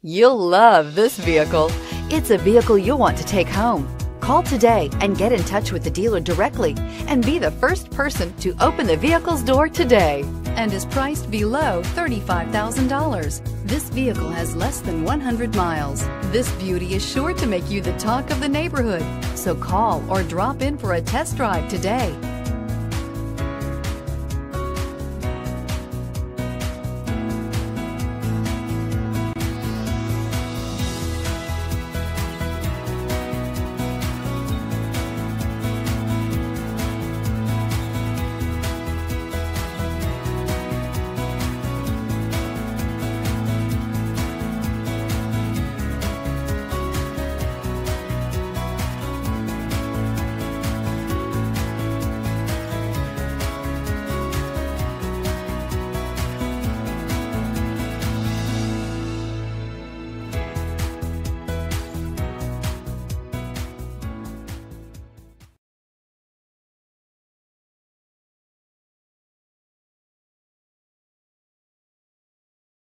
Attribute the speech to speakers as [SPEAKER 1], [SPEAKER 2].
[SPEAKER 1] You'll love this vehicle. It's a vehicle you'll want to take home. Call today and get in touch with the dealer directly and be the first person to open the vehicle's door today, and is priced below $35,000. This vehicle has less than 100 miles. This beauty is sure to make you the talk of the neighborhood. So call or drop in for a test drive today.